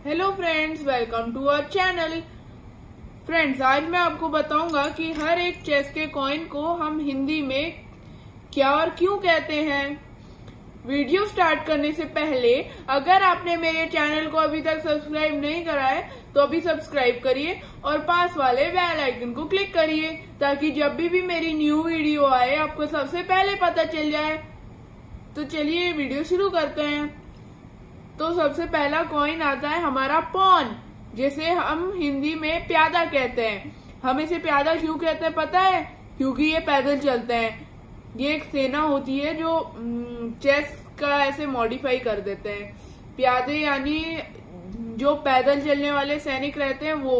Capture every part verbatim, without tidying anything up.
Hello friends, welcome to our channel. Friends, आज मैं आपको बताऊंगा कि हर एक चेस के कॉइन को हम हिंदी में क्या और क्यों कहते हैं। वीडियो स्टार्ट करने से पहले अगर आपने मेरे चैनल को अभी तक सब्सक्राइब नहीं करा है तो अभी सब्सक्राइब करिए और पास वाले बेल आइकन को क्लिक करिए ताकि जब भी भी मेरी न्यू वीडियो आए आपको सबसे पहले पता चल जाए। तो चलिए वीडियो शुरू करते हैं। तो सबसे पहला कॉइन आता है हमारा पॉन, जिसे हम हिंदी में प्यादा कहते हैं। हम इसे प्यादा क्यों कहते हैं पता है? क्योंकि ये पैदल चलते हैं। ये एक सेना होती है जो चेस का ऐसे मॉडिफाई कर देते हैं। प्यादे यानी जो पैदल चलने वाले सैनिक रहते हैं वो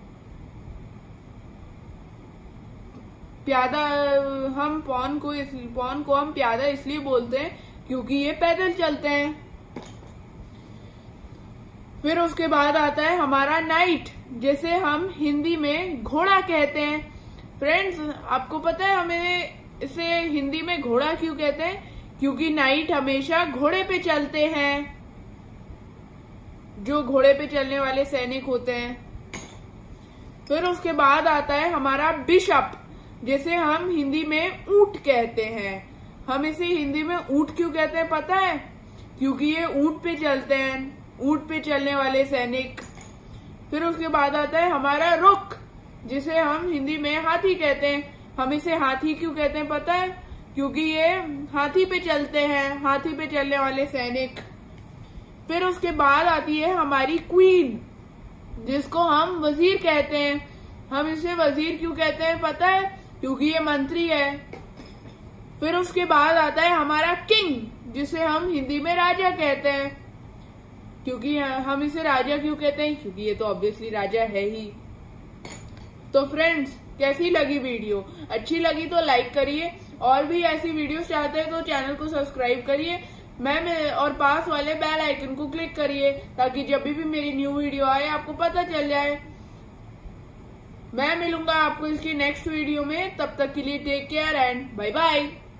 प्यादा। हम पॉन को पॉन को हम प्यादा इसलिए बोलते हैं क्योंकि ये पैदल चलते हैं। फिर उसके बाद आता है हमारा नाइट, जिसे हम हिंदी में घोड़ा कहते हैं। फ्रेंड्स, आपको पता है हमें इसे हिंदी में घोड़ा क्यों कहते हैं? क्योंकि नाइट हमेशा घोड़े पे चलते हैं, जो घोड़े पे चलने वाले सैनिक होते हैं। फिर उसके बाद आता है हमारा बिशप, जिसे हम हिंदी में ऊंट कहते हैं। हम इसे हिंदी में ऊंट क्यों कहते हैं पता है? क्योंकि ये ऊंट पे चलते हैं, ऊंट पे चलने वाले सैनिक। फिर उसके बाद आता है हमारा रुक, जिसे हम हिंदी में हाथी कहते हैं। हम इसे हाथी क्यों कहते हैं पता है? क्योंकि ये हाथी पे चलते हैं, हाथी पे चलने वाले सैनिक। फिर उसके बाद आती है हमारी क्वीन, जिसको हम वजीर कहते हैं। हम इसे वजीर क्यों कहते हैं पता है? क्योंकि ये मंत्री है। फिर उसके बाद आता है हमारा किंग, जिसे हम हिंदी में राजा कहते हैं। क्योंकि हम इसे राजा क्यों कहते हैं? क्योंकि ये तो ऑब्वियसली राजा है ही। तो फ्रेंड्स, कैसी लगी वीडियो? अच्छी लगी तो लाइक करिए, और भी ऐसी वीडियोस चाहते हैं तो चैनल को सब्सक्राइब करिए मैम, और पास वाले बेल आइकन को क्लिक करिए ताकि जब भी मेरी न्यू वीडियो आए आपको पता चल जाए। मैं मिलूंगा आपको इसकी नेक्स्ट वीडियो में। तब तक के लिए take care and bye bye.